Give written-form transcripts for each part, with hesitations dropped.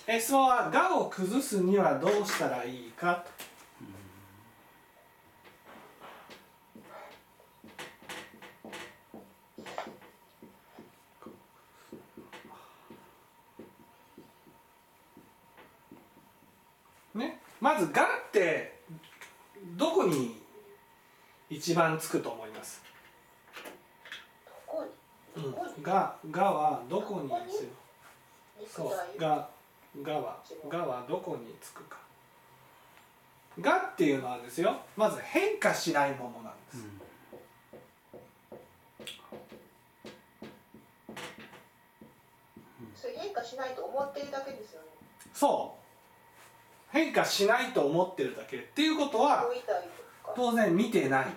質問は我を崩すにはどうしたらいいかと。ね、まず我ってどこに一番つくと思います？我はどこにですよ。そう、我はどこにつくか。我っていうのはですよ、まず変化しないものなんです。 それ変化しないと思ってるだけですよね。そう。 変化しないと思ってるだけっていうことは当然見てない。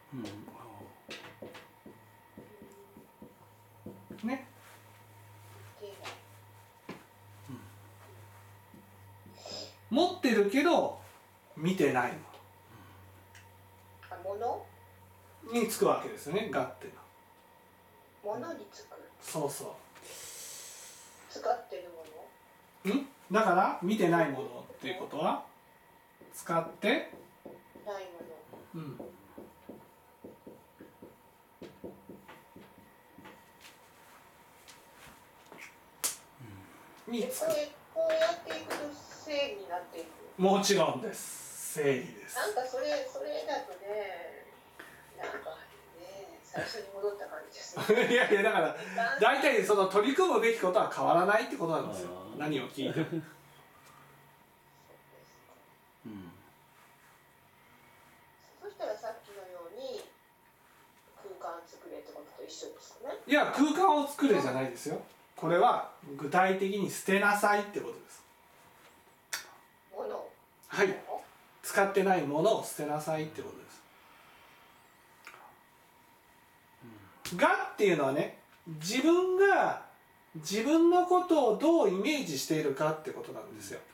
ね。持ってるけど見てないものにつくわけですよね。我っていうのは。 ものにつく。 そうそう。 使ってるもの。 だから見てないものっていうことは使ってないもの。につく。こうやっていくと整理になっていく。 もちろんです。整理です。 なんかそれだとね、なんかね、最初に戻った感じですね。 いやいや、だから大体その取り組むべきことは変わらないってことなんですよ。何を聞いても。 そしたらさっきのように空間作れってことと一緒ですよね。 いや、空間を作れじゃないですよ。これは具体的に捨てなさいってことです。 もの。 はい。使ってないものを捨てなさいってことです。我っていうのはね、自分が自分のことをどうイメージしているかってことなんですよ。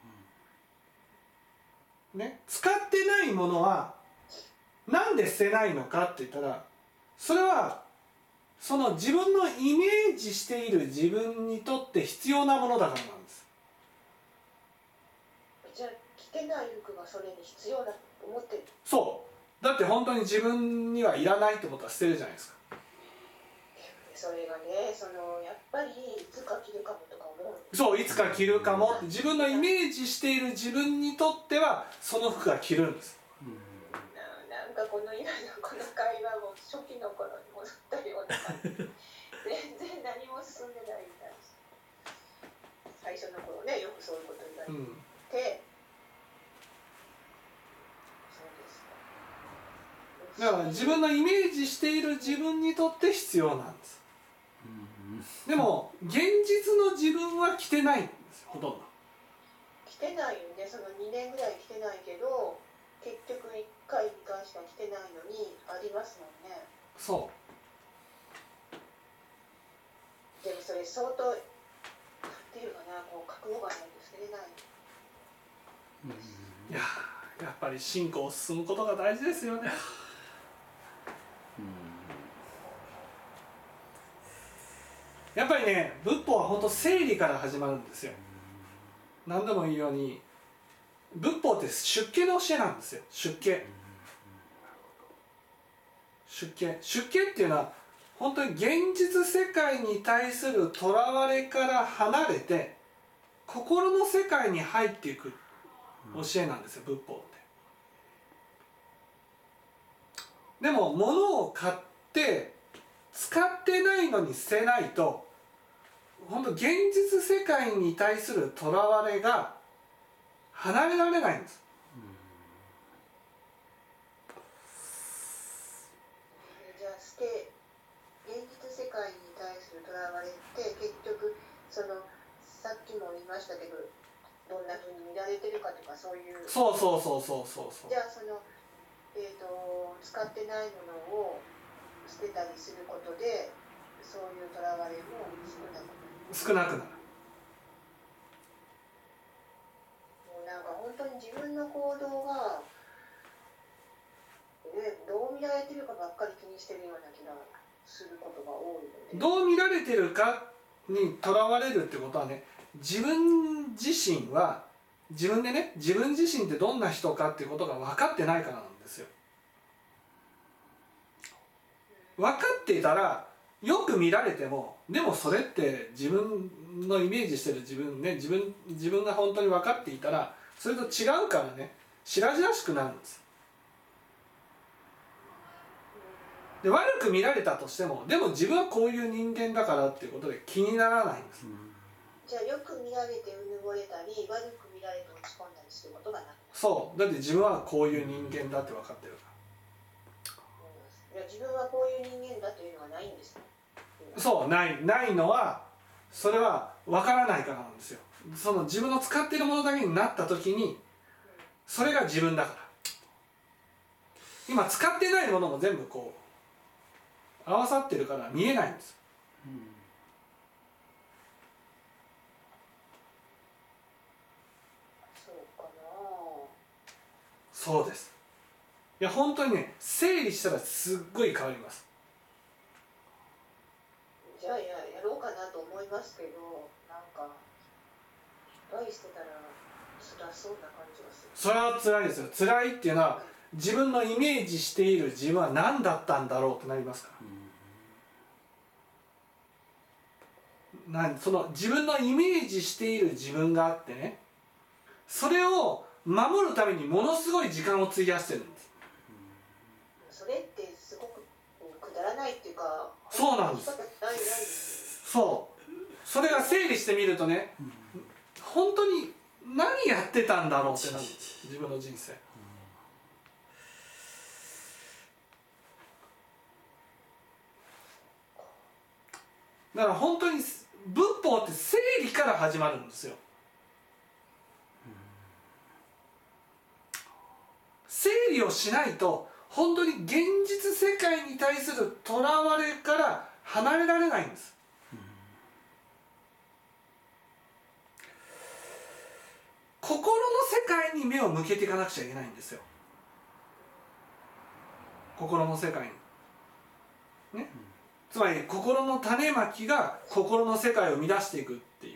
ね、使ってないものはなんで捨てないのかって言ったら、それはその自分のイメージしている自分にとって必要なものだからなんです。 じゃあ着てない服がそれに必要だと思ってる。 そう。だって本当に自分にはいらないってことは捨てるじゃないですか。 それがね、やっぱりいつか着るかもとか思う。 そう、いつか着るかもって自分のイメージしている自分にとってはその服が着るんです。 なんかこの今のこの会話も初期の頃に戻ったような感じ。全然何も進んでないみたいです。最初の頃ね、よくそういうこと言われて、そうですか。 だから自分のイメージしている自分にとって必要なんです。でも現実の自分は着てないんですよ、ほとんど。 着てないよね。その2年ぐらい着てないけど、結局1回2回しか着てないのにありますもんね。 そう。 でもそれ相当なんていうかな、こう覚悟がないと捨てれない。 いや、やっぱり進行を進むことが大事ですよね。やっぱりね、仏法は本当整理から始まるんですよ。何度も言うように仏法って出家の教えなんですよ。出家っていうのは本当に現実世界に対するとらわれから離れて心の世界に入っていく教えなんですよ、仏法って。でも物を買って使ってないのに捨てないと本当現実世界に対するとらわれが離れられないんです。 じゃあ現実世界に対するとらわれって結局さっきも言いましたけど、どんな風に見られてるかとかそういう。 そう。 じゃあ使ってないものを捨てたりすることでそういうとらわれも少なくなる。 もうなんか本当に自分の行動が、どう見られてるかばっかり気にしてるような気がすることが多いので。 どう見られてるかにとらわれるってことはね、 自分自身は自分でね、自分自身ってどんな人かっていうことが分かってないからなんですよ。分かっていたらよく見られても、でもそれって自分のイメージしてる自分ね、自分が本当に分かっていたらそれと違うからね、白々しくなるんです。で、悪く見られたとしても、でも自分はこういう人間だからっていうことで気にならないんです。 じゃあよく見られてうぬぼれたり、悪く見られて落ち込んだりすることがない。 そう、だって自分はこういう人間だって分かってるから。 いや、自分はこういう人間だというのはないんですね。 そう、ないのは、それは分からないからなんですよ。その自分の使っているものだけになった時に、それが自分だから。今使ってないものも全部こう合わさってるから見えないんです。 そうかな。 そうです。いや本当にね、整理したらすっごい変わります。 じゃあやろうかなと思いますけど、なんかトライしてたら辛そうな感じがする。 それは辛いですよ。辛いっていうのは、自分のイメージしている自分は何だったんだろうってなりますから。その自分のイメージしている自分があってね、それを守るためにものすごい時間を費やしてるんです。 それってすごくくだらないっていうか、 そうなんです。そう、それが整理してみるとね、本当に何やってたんだろうってなるんです、自分の人生。だから本当に仏法って整理から始まるんですよ。整理をしないと本当に現実世界に対するとらわれから離れられないんです。心の世界に目を向けていかなくちゃいけないんですよ。心の世界にね、つまり心の種まきが心の世界を乱していくっていう、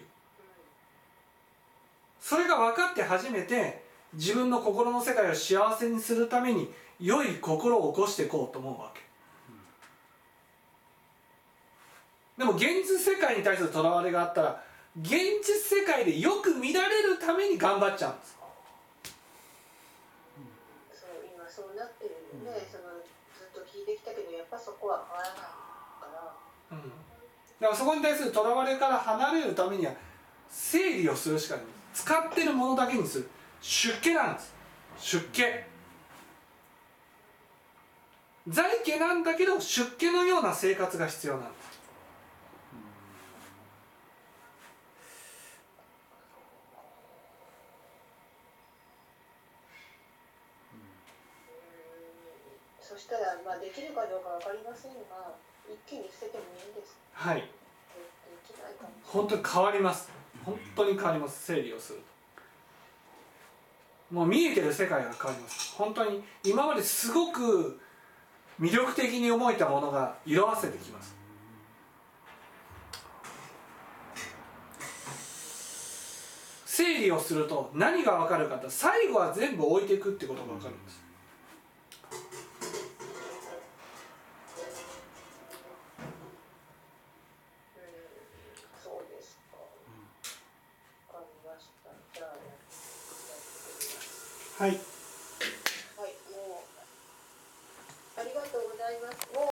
それが分かって初めて自分の心の世界を幸せにするために良い心を起こしていこうと思うわけ。でも現実世界に対するとらわれがあったら、現実世界でよく見られるために頑張っちゃうんです。 そう、今そうなってるよね。そのずっと聞いてきたけど、やっぱそこは変わらないから。 だからそこに対するとらわれから離れるためには整理をするしかない。使ってるものだけにする。出家なんです。出家。在家なんだけど出家のような生活が必要なんです。 そしたら、まあ、できるかどうかわかりませんが、一気に捨ててもいいんですか？ はい。 できないかもしれない。 本当に変わります。本当に変わります。整理をすると。もう見えてる世界が変わります。本当に今まですごく魅力的に思えたものが色あせてきます。整理をすると何が分かるかと、最後は全部置いていくってことが分かるんです。 そうですか。わかりました。じゃあやってみます。 はい。 はい、もうありがとうございます。もう